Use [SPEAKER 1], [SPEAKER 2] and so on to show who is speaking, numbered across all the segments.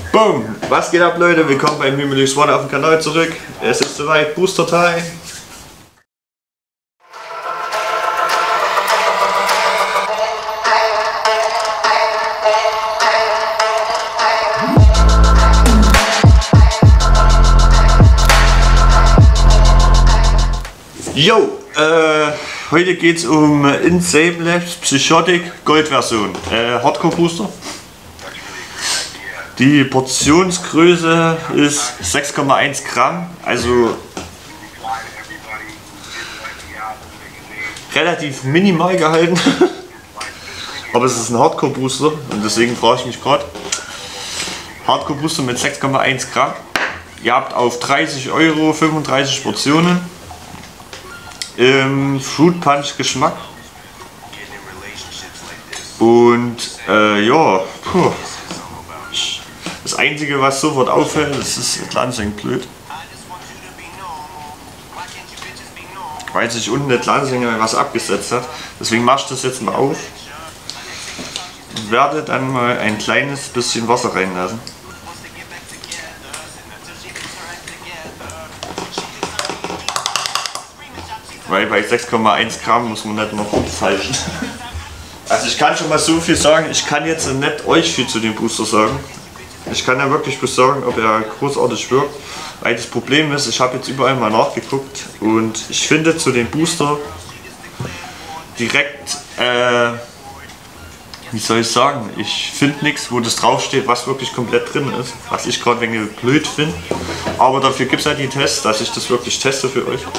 [SPEAKER 1] Boom! Was geht ab, Leute? Willkommen beim Hümelix One auf dem Kanal zurück. Es ist soweit, Booster Time. Yo! Heute geht es um Insane Labs Psychotic Gold Version. Hardcore Booster. Die Portionsgröße ist 6,1 Gramm, also relativ minimal gehalten. Aber es ist ein Hardcore Booster und deswegen frage ich mich gerade. Hardcore Booster mit 6,1 Gramm. Ihr habt auf 30 Euro 35 Portionen. Im Fruit Punch Geschmack. Und ja, puh. Das Einzige, was sofort auffällt, das ist das Lansing blöd. Weil sich unten der Lansing was abgesetzt hat. Deswegen mache ich das jetzt mal auf. Und werde dann mal ein kleines bisschen Wasser reinlassen. Weil bei 6,1 Gramm muss man nicht noch umfalschen. Also ich kann schon mal so viel sagen, ich kann jetzt nicht euch viel zu dem Booster sagen. Ich kann ja wirklich bloß sagen, ob er großartig wirkt. Weil das Problem ist, ich habe jetzt überall mal nachgeguckt und ich finde zu dem Booster direkt, wie soll ich sagen, ich finde nichts, wo das draufsteht, was wirklich komplett drin ist. Was ich gerade ein wenig blöd finde. Aber dafür gibt es ja die Tests, dass ich das wirklich teste für euch.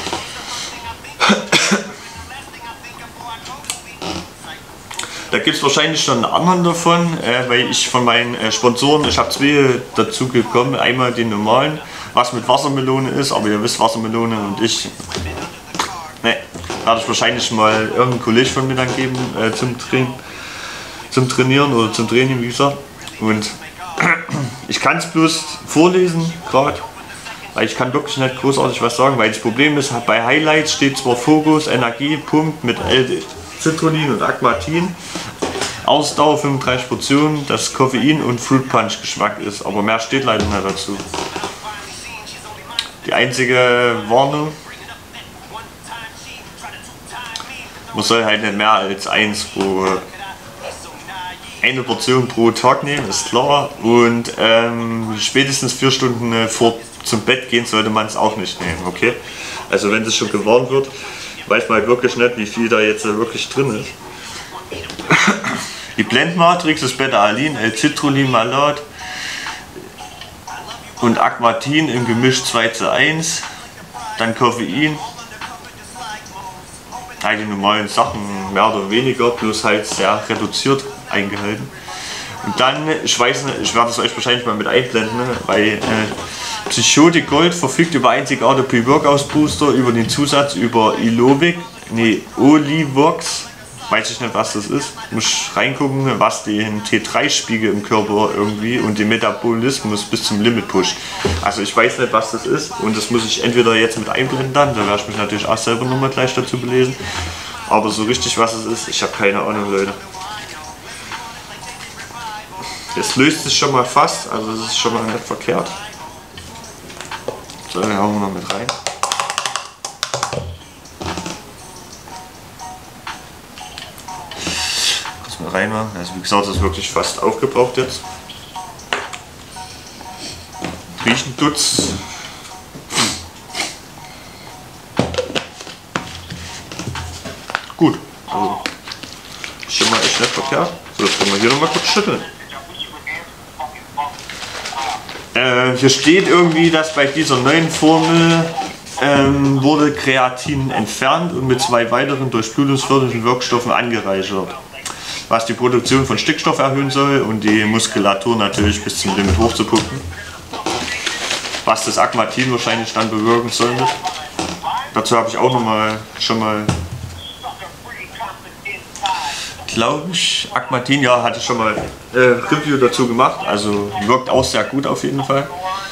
[SPEAKER 1] Da gibt es wahrscheinlich schon einen anderen davon, weil ich von meinen Sponsoren, ich habe zwei dazu gekommen, einmal den normalen, was mit Wassermelone ist, aber ihr wisst, Wassermelone und ich, ne, werde ich wahrscheinlich mal irgendeinen Kollegen von mir dann geben zum Trainieren oder zum Training, wie gesagt. Und ich kann es bloß vorlesen gerade, weil ich kann wirklich nicht großartig was sagen, weil das Problem ist, bei Highlights steht zwar Fokus, Energie, Pump mit L-Citrulline und Aquatin, Ausdauer 35 Portionen, das Koffein und Fruit Punch Geschmack ist, aber mehr steht leider nicht dazu. Die einzige Warnung, man soll halt nicht mehr als eine Portion pro Tag nehmen, ist klar, und spätestens 4 Stunden zum Bett gehen sollte man es auch nicht nehmen, okay? Also wenn das schon gewarnt wird, weiß man halt wirklich nicht, wie viel da jetzt wirklich drin ist. Die Blendmatrix ist Beta-Alin, L-Citrulin, Malat und Aquatin im Gemisch 2:1, dann Koffein. Die normalen Sachen mehr oder weniger, bloß halt sehr reduziert eingehalten. Und dann, ich weiß nicht, ich werde es euch wahrscheinlich mal mit einblenden, weil Psychotic Gold verfügt über einzigartige Pre-Workout Booster, über den Zusatz über Olivox, weiß ich nicht, was das ist, muss reingucken, was den T3-Spiegel im Körper irgendwie und den Metabolismus bis zum Limit pusht. Also ich weiß nicht, was das ist und das muss ich entweder jetzt mit einblenden dann, da werde ich mich natürlich auch selber nochmal gleich dazu belesen, aber so richtig was es ist, ich habe keine Ahnung, Leute. Das löst sich schon mal fast, also das ist schon mal nicht verkehrt. So, den hauen wir noch mit rein. Kurz mal reinmachen. Also wie gesagt, das ist wirklich fast aufgebraucht jetzt. Riechen tut's. Gut, also schon mal echt nicht verkehrt. So, jetzt können wir hier noch mal kurz schütteln. Hier steht irgendwie, dass bei dieser neuen Formel wurde Kreatin entfernt und mit 2 weiteren durchblutungsfördernden Wirkstoffen angereichert, was die Produktion von Stickstoff erhöhen soll und die Muskulatur natürlich bis zum Limit hochzupumpen, was das Aquatin wahrscheinlich dann bewirken sollte. Dazu habe ich auch schon mal glaube ich, Aquatin, ja, hatte ich schon mal Review dazu gemacht, also wirkt auch sehr gut auf jeden Fall.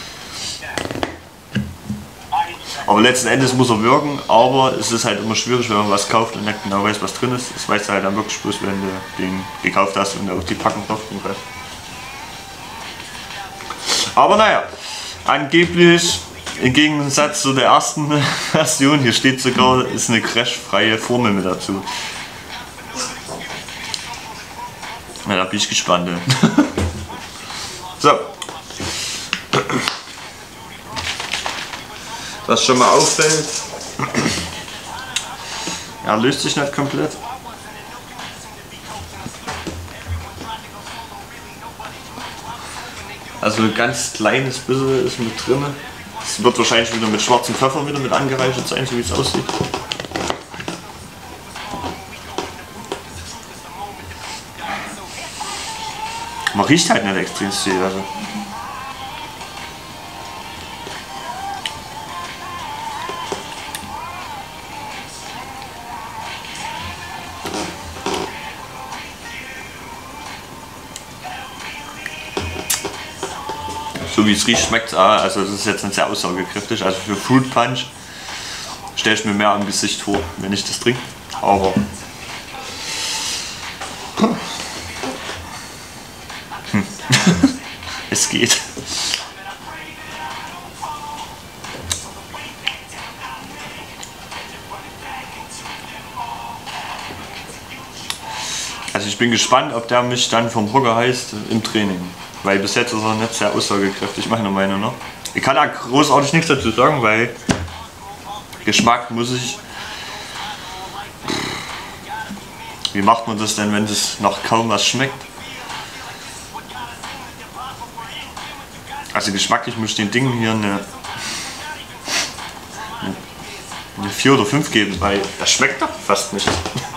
[SPEAKER 1] Aber letzten Endes muss er wirken, aber es ist halt immer schwierig, wenn man was kauft und nicht genau weiß, was drin ist. Das weißt du halt dann wirklich bloß, wenn du den gekauft hast und auch die Packung drauf kommt. Aber naja, angeblich im Gegensatz zu der ersten Version, hier steht sogar, ist eine crashfreie Formel mit dazu. Ja, da bin ich gespannt. So. Was schon mal auffällt, er löst sich nicht komplett. Also ein ganz kleines bisschen ist mit drin. Es wird wahrscheinlich wieder mit schwarzem Pfeffer wieder mit angereichert sein, so wie es aussieht. Man riecht halt nicht extrem viel. Also. So wie es riecht, schmeckt es auch. Also es ist jetzt nicht sehr aussagekräftig. Also für Fruit Punch stelle ich mir mehr am Gesicht vor, wenn ich das trinke. Aber es geht. Also ich bin gespannt, ob der mich dann vom Hocker heißt im Training. Weil bis jetzt ist er nicht sehr aussagekräftig, meiner Meinung nach. Ich kann da großartig nichts dazu sagen, weil Geschmack muss ich... Wie macht man das denn, wenn es noch kaum was schmeckt? Also geschmacklich muss ich den Dingen hier eine 4 oder 5 geben, weil das schmeckt doch fast nicht.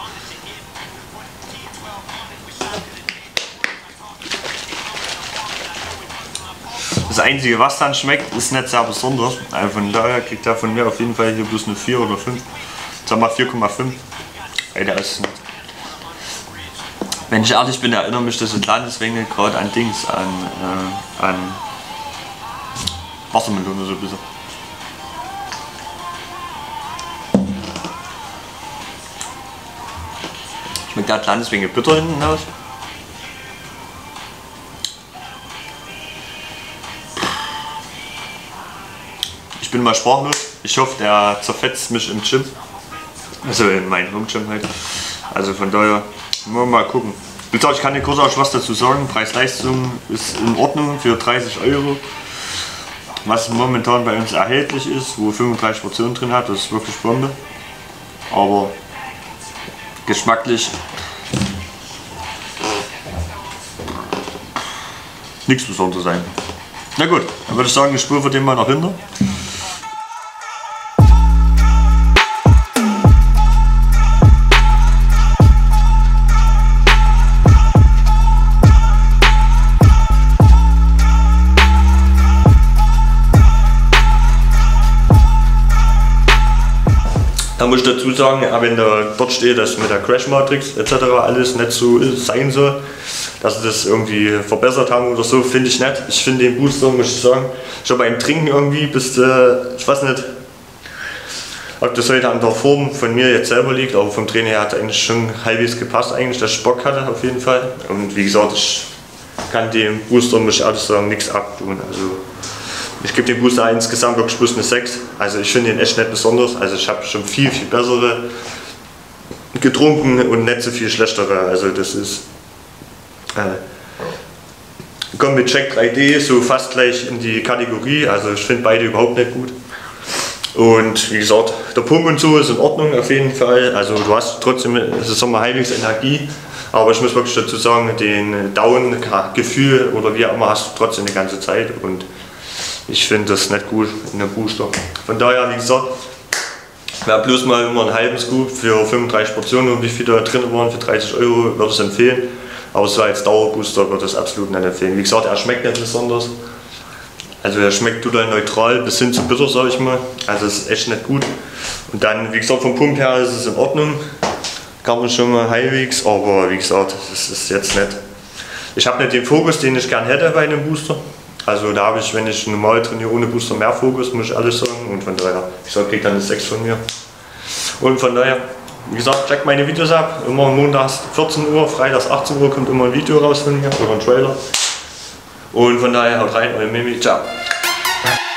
[SPEAKER 1] Das Einzige, was dann schmeckt, ist nicht sehr besonders. Also von daher kriegt er von mir auf jeden Fall hier bloß eine 4 oder 5. Sagen wir 4,5. Ey, der ist nicht. Wenn ich ehrlich bin, erinnere mich das ein kleines wenig gerade an Dings, an Wassermelone so ein bisschen. Schmeckt da ein kleines wenig bitter hinten raus. Ich bin mal sprachlos. Ich hoffe, der zerfetzt mich im Gym. Also in meinem Home Gym halt. Also von daher, mal gucken. Wie gesagt, ich kann dir kurz auch was dazu sagen. Preis-Leistung ist in Ordnung für 30 €. Was momentan bei uns erhältlich ist, wo 35 Portionen drin hat, das ist wirklich Bombe. Aber geschmacklich nichts Besonderes sein. Na gut, dann würde ich sagen, ich spule für den mal nach hinten. Da muss ich dazu sagen, wenn da dort steht, dass mit der Crash Matrix etc. alles nicht so sein soll, dass sie das irgendwie verbessert haben oder so, finde ich nicht. Ich finde den Booster, muss ich sagen, schon beim Trinken irgendwie bis, ich weiß nicht, ob das heute an der Form von mir jetzt selber liegt, aber vom Training her hat es eigentlich schon halbwegs gepasst, eigentlich, dass ich Bock hatte auf jeden Fall. Und wie gesagt, ich kann dem Booster, muss ich ehrlich sagen, nichts abtun. Also, ich gebe dem Booster insgesamt wirklich bloß eine 6. Also ich finde ihn echt nicht besonders. Also ich habe schon viel bessere getrunken und nicht so viel schlechtere. Also das ist kommt mit Check 3D so fast gleich in die Kategorie. Also ich finde beide überhaupt nicht gut. Und wie gesagt, der Pump und so ist in Ordnung auf jeden Fall. Also du hast trotzdem, es ist mal halbwegs Energie. Aber ich muss wirklich dazu sagen, den Down-Gefühl oder wie auch immer hast du trotzdem die ganze Zeit. Und ich finde das nicht gut in der Booster. Von daher, wie gesagt, wer bloß mal immer einen halben Scoop für 35 Portionen und wie viel da drin waren für 30 €, würde ich es empfehlen. Aber so als Dauerbooster würde ich es absolut nicht empfehlen. Wie gesagt, er schmeckt nicht besonders. Also er schmeckt total neutral bis hin zu bitter, sage ich mal. Also es ist echt nicht gut. Und dann, wie gesagt, vom Pump her ist es in Ordnung. Kann man schon mal halbwegs, aber wie gesagt, das ist jetzt nicht. Ich habe nicht den Fokus, den ich gern hätte bei einem Booster. Also da habe ich, wenn ich normal trainiere ohne Booster, mehr Fokus, muss ich alles sagen. Und von daher, wie gesagt, kriegt dann eine 6 von mir. Und von daher, wie gesagt, checkt meine Videos ab. Immer montags 14 Uhr, freitags 18 Uhr kommt immer ein Video raus von mir oder ein Trailer. Und von daher haut rein, euer Mimi, ciao.